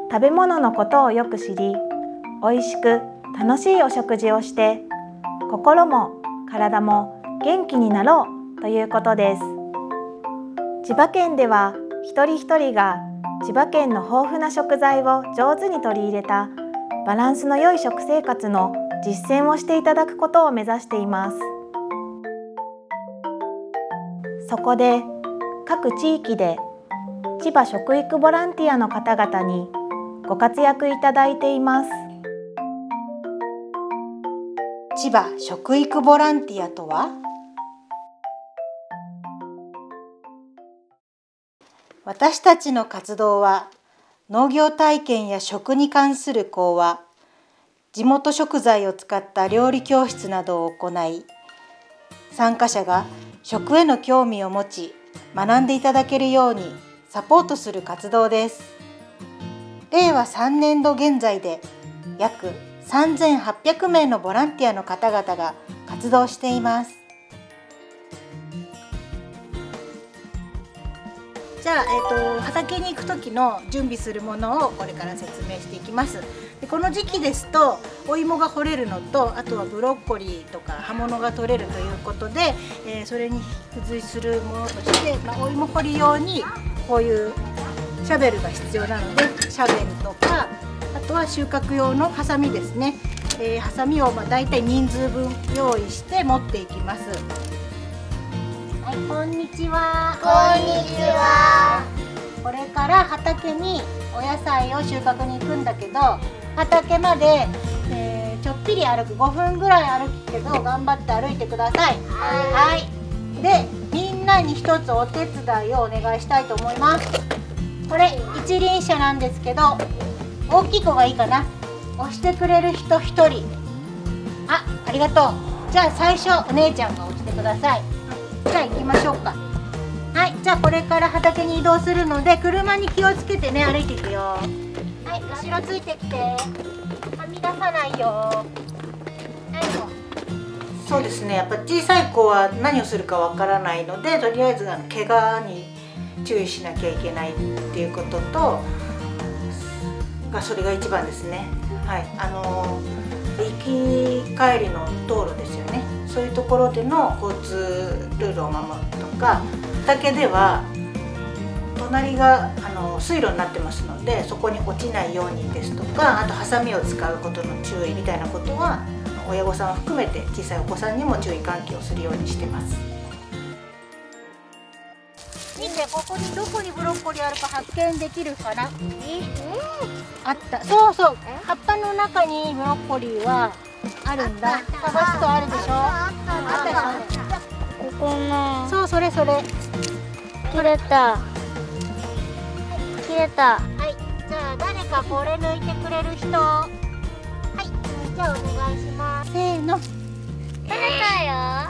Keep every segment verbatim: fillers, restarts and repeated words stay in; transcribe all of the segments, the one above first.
食べ物のことをよく知り、おいしく楽しいお食事をして心も体も元気になろうということです。千葉県では一人一人が千葉県の豊富な食材を上手に取り入れたバランスの良い食生活の実践をしていただくことを目指しています。そこで各地域で千葉食育ボランティアの方々にご活躍いただいています。 千葉食育ボランティアとは、私たちの活動は農業体験や食に関する講話、地元食材を使った料理教室などを行い、参加者が食への興味を持ち学んでいただけるようにサポートする活動です。れいわさんねんど現在で約さんぜんはっぴゃくめいのボランティアの方々が活動しています。じゃあ、えーと、畑に行く時の準備するものをこれから説明していきます。でこの時期ですとお芋が掘れるのと、あとはブロッコリーとか葉物が取れるということで、えー、それに付随するものとして、まあ、お芋掘り用にこういうシャベルが必要なので、シャベルとか、あとは収穫用のハサミですね。えー、ハサミをまあだいたい人数分用意して持っていきます。はい、こんにちは。 こんにちは。 これから畑にお野菜を収穫に行くんだけど、畑まで、えー、ちょっぴり歩く、ごふんぐらい歩くけど頑張って歩いてください。はい。はい、で、みんなに一つお手伝いをお願いしたいと思います。これ一輪車なんですけど、大きい子がいいかな。押してくれる人一人。あ、ありがとう。じゃあ最初お姉ちゃんが押してください。じゃあ行きましょうか。はい、じゃあこれから畑に移動するので車に気をつけてね、歩いていくよ。はい、後ろついてきて。はみ出さないよ。はい、そうですね。やっぱ小さい子は何をするかわからないので、とりあえず怪我に注意しなきゃいけないっていうことと。がそれが一番ですね。はい、あの行き帰りの道路ですよね。そういうところでの交通ルールを守るとか、畑では隣があの水路になってますので、そこに落ちないようにですとか、あとハサミを使うことの注意みたいなことは親御さんを含めて小さいお子さんにも注意喚起をするようにしてます。見て、ここにどこにブロッコリーあるか発見できるかな。あった。そうそう、葉っぱの中にブロッコリーはあるんだ。探すとあるでしょ。あったでしょ。 ここの。 そう、それそれ。 切れた。切れた。 はい、じゃあ誰かこれ抜いてくれる人。はい、じゃあお願いします。せーの。 取れたよ。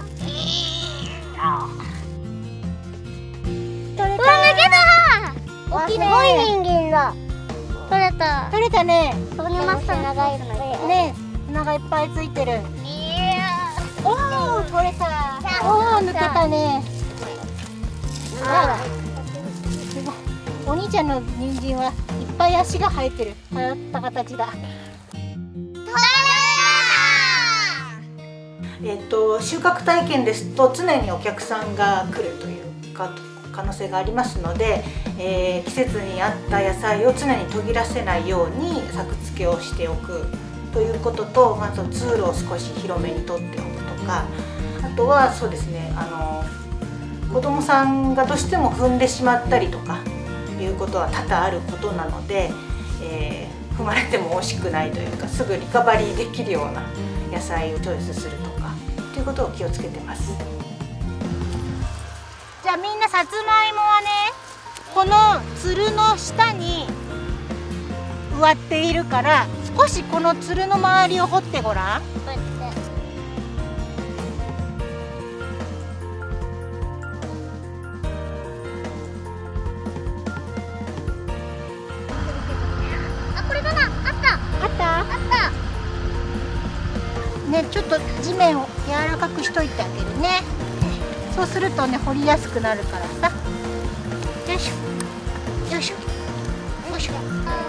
取れた。 抜けた。 大きいね。 すごい人間だ。取れた。 取れたね。 そこにマスター長いのね、砂がいっぱいついてる。 いやおお、取れた。おお、抜けたね。あら、お兄ちゃんの人参はいっぱい足が生えてる。変わった形だ。えっと収穫体験ですと常にお客さんが来るというか可能性がありますので、えー、季節に合った野菜を常に途切らせないように作付けをしておくということと、まず通路を少し広めに取っておくとか、あとはそうですね、あの子どもさんがどうしても踏んでしまったりとかいうことは多々あることなので、えー、踏まれても惜しくないというか、すぐリカバリーできるような野菜をチョイスするとかということを気をつけてます。じゃあみんなさつまいもはね、このつるの下に植わっているから、少しこのつるの周りを掘ってごらん。 あ、これだな。あった。 あったあった。 ね、ちょっと地面を柔らかくしといてあげるね。そうするとね、掘りやすくなるからさ。よいしょよいしょよいいしょ。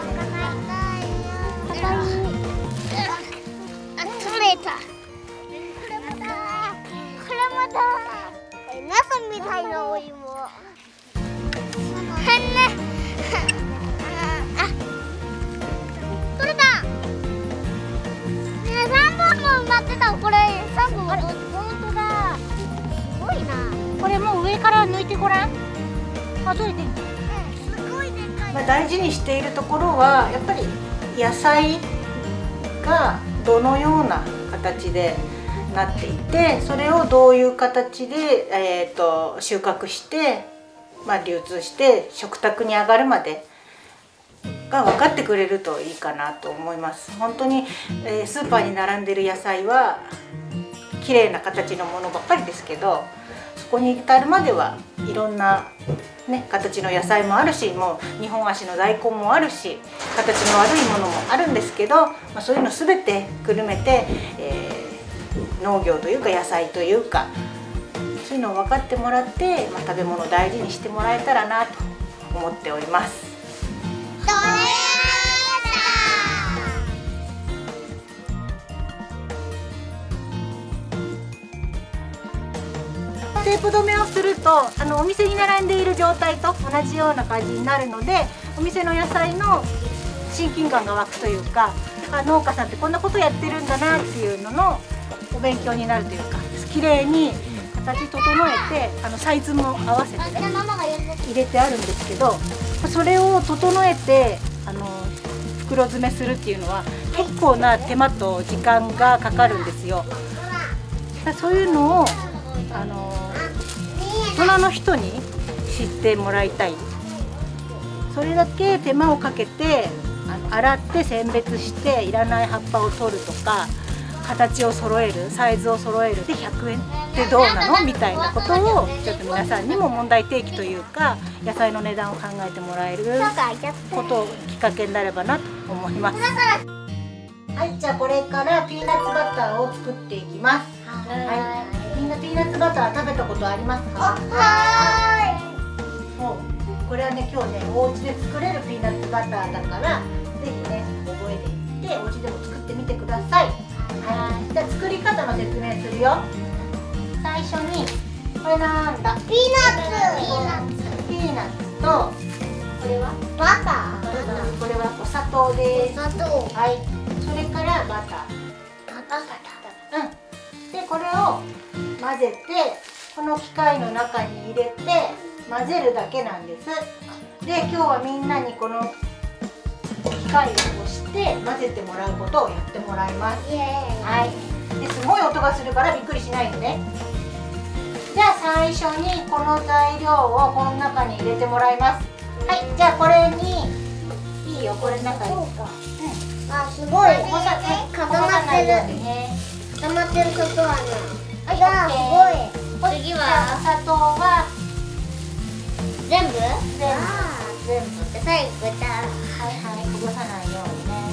あ、取れた。これもだ。これもだ。ナスみたいなお芋。へんね。あ、取れた。ね、三本も埋まってた。これ三本も。本当だ。すごいな。 これもう上から抜いてごらん。あ、取れてる。 すごいでかい。 まあ、大事にしているところはやっぱり野菜がどのような形でなっていて、それをどういう形で、えー、と収穫して、まあ、流通して食卓に上がるまでが分かってくれるといいかなと思います。本当に、えー、スーパーに並んでる野菜は綺麗な形のものばっかりですけど、そこに至るまではいろんな、ね、形の野菜もあるし、もうにほん足の大根もあるし、形の悪いものもあるんですけど、まあ、そういうの全てくるめて、えー、農業というか野菜というか、そういうのを分かってもらって、まあ、食べ物を大事にしてもらえたらなと思っております。テープ止めをすると、あのお店に並んでいる状態と同じような感じになるので、お店の野菜の親近感が湧くというか、あ、農家さんってこんなことやってるんだなっていうののお勉強になるというか、綺麗に形整えて、あのサイズも合わせてね入れてあるんですけど、それを整えてあの袋詰めするっていうのは結構な手間と時間がかかるんですよ。そういうのをあの大人の人に知ってもらいたい。それだけ手間をかけて、あの洗って選別していらない葉っぱを取るとか、形を揃える、サイズを揃えるでひゃくえんってどうなのみたいなことをちょっと皆さんにも問題提起というか、野菜の値段を考えてもらえることをきっかけになればなと思います。はい、じゃあこれからピーナッツバターを作っていきます。はい、みんなピーナッツバター食べたことありますか？ はもうこれはね、今日ね、お家で作れるピーナッツバターだから、ぜひね、覚えていってお家でも作ってみてください。はい、じゃあ作り方の説明するよ。最初にこれなんだ？ ピーナッツ。 ピーナッツと、これはバター。 これはお砂糖です。 砂糖。 はい、それからバター。 バター。 うん。でこれを混ぜて、この機械の中に入れて混ぜるだけなんです。で今日はみんなにこの機械を押して混ぜてもらうことをやってもらいます。はい。ですごい音がするからびっくりしないでね。じゃあ最初にこの材料をこの中に入れてもらいます。はい。じゃあこれにいいよ、これの中に。うん。 あ、すごい。 こぼさ固まってる。 ね。 固まってることはね。 はい、 あ、すごい。次じゃあはお砂糖は全部？ 全部全部。 で最後豚。 はいはい、こぼさないようにね。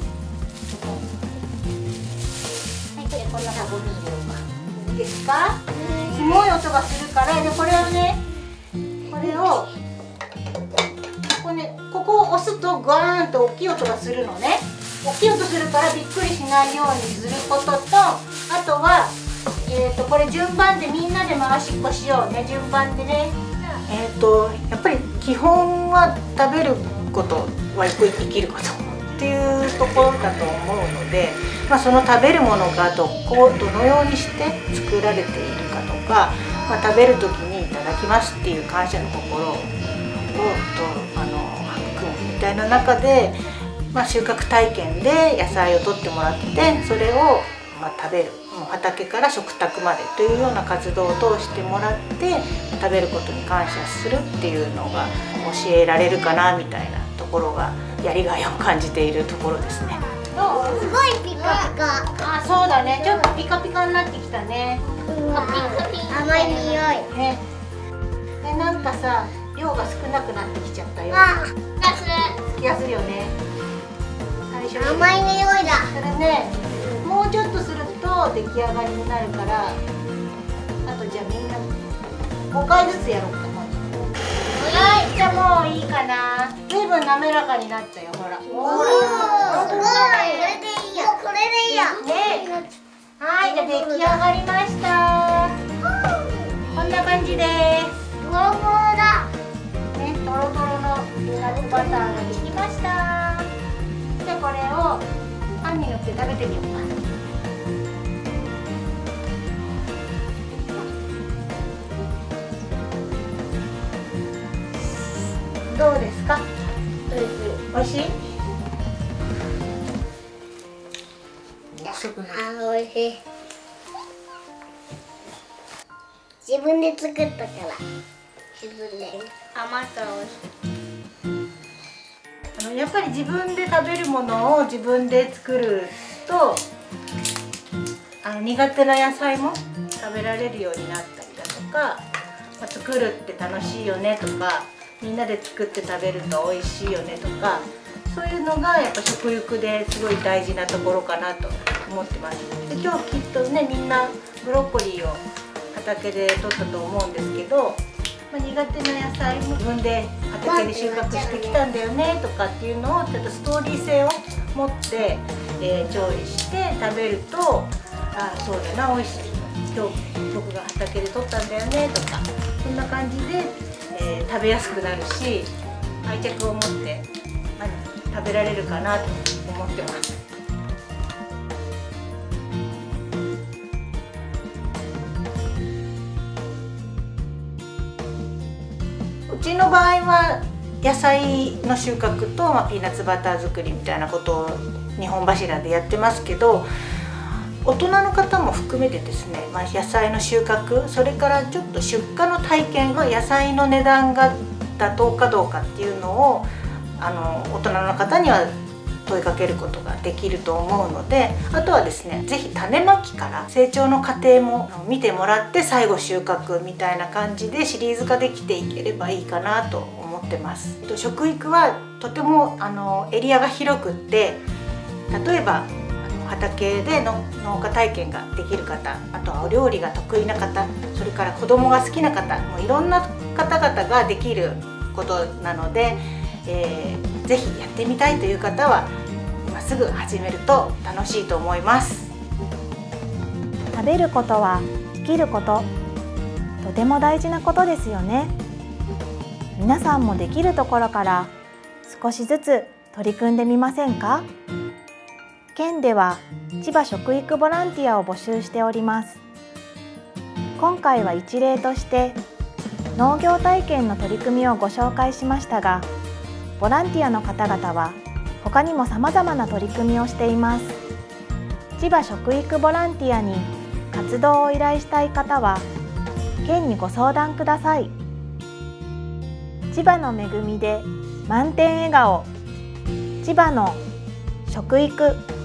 はい、でこんなゴミ入れようか。いいですか？すごい音がするから、でこれをね、これをここね、ここを押すとグワーンと大きい音がするのね。大きい音するからびっくりしないようにすることと、あとは、えー、とこれ順番でみんなで回しっこしようね。順番でね。えー、とやっぱり基本は食べることは生きることっていうところだと思うので、まあ、その食べるものがどこどのようにして作られているかとか、まあ、食べる時にいただきますっていう感謝の心をとあの育むみたいな中で、まあ、収穫体験で野菜を取ってもらって、それをまあ食べる、もう畑から食卓までというような活動を通してもらって、食べることに感謝するっていうのが教えられるかなみたいなところがやりがいを感じているところですね。 すごいピカピカ。 あ、そうだね。ちょっとピカピカになってきたね。 甘い匂い。 ね。でなんかさ、量が少なくなってきちゃったよ。 あ、 つきやすいよね。最初に甘い匂いだ。 それね、もうちょっとすると出来上がりになるから、あとじゃあみんなごかいずつやろうか。はい、じゃあもういいかな。ずいぶんぶん滑らかになったよ。ほら。 おー、すごい。これでいいや。これでいいや。 ね。はい、じゃあ出来上がりました。こんな感じです。 ゴロゴロだ。 ね、とろとろのピーナッツバターができました。じゃあこれをパンに塗って食べてみようか。どうですか？おいしい？ あ、おいしい。自分で作ったから。自分で。甘いからおいしい。 あのやっぱり自分で食べるものを自分で作ると、あの苦手な野菜も食べられるようになったりだとか、まあ、作るって楽しいよねとか、みんなで作って食べると美味しいよねとか、そういうのがやっぱ食育ですごい大事なところかなと思ってます。で今日きっとね、みんなブロッコリーを畑で取ったと思うんですけど、まあ、苦手な野菜も自分で畑で収穫してきたんだよねとかっていうのをちょっとストーリー性を持って、えー、調理して食べると、ああそうだな、美味しい、今日僕が畑で取ったんだよねとか、そんな感じで、えー、食べやすくなるし、愛着を持って、まあ、食べられるかなと思ってます。うちの場合は野菜の収穫と、まあ、ピーナッツバター作りみたいなことをにほん柱でやってますけど、大人の方も含めてですね、まあ、野菜の収穫、それからちょっと出荷の体験、まあ、野菜の値段が妥当かどうかっていうのをあの大人の方には問いかけることができると思うので、あとはですね、是非種まきから成長の過程も見てもらって最後収穫みたいな感じでシリーズ化できていければいいかなと思ってます。食育はとてもあのエリアが広くって、例えば畑での農家体験ができる方、あとはお料理が得意な方、それから子供が好きな方、もういろんな方々ができることなので、えー、ぜひやってみたいという方は今すぐ始めると楽しいと思います。 食べることは生きること、とても大事なことですよね。皆さんもできるところから少しずつ取り組んでみませんか？県では千葉食育ボランティアを募集しております。今回は一例として農業体験の取り組みをご紹介しましたが、ボランティアの方々は他にもさまざまな取り組みをしています。千葉食育ボランティアに活動を依頼したい方は県にご相談ください。千葉の恵みで満点笑顔、千葉の食育。